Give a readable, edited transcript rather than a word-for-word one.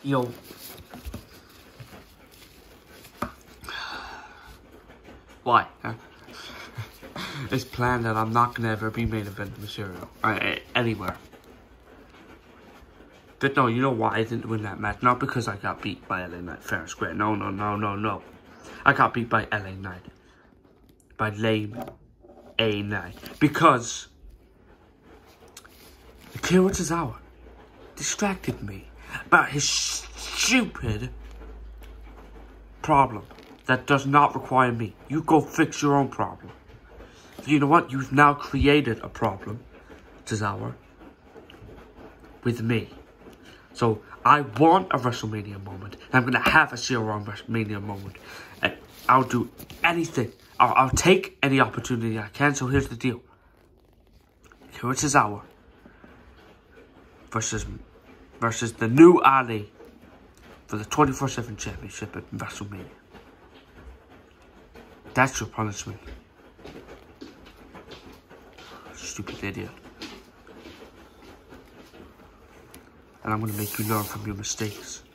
Yo. Why? Huh? It's planned that I'm not gonna ever be main event material anywhere. But no, you know why I didn't win that match? Not because I got beat by LA Knight fair and square. No. I got beat by LA Knight. By lame A Knight. Because Akira Tozawa distracted me about his stupid problem that does not require me. You go fix your own problem. You know what? You've now created a problem, Tozawa, with me. So I want a WrestleMania moment. And I'm going to have a Zero WrestleMania moment. And I'll do anything. I'll take any opportunity I can. So here's the deal. Akira Tozawa versus the new Ali for the 24/7 championship at WrestleMania. That's your punishment. Stupid idiot. And I'm going to make you learn from your mistakes.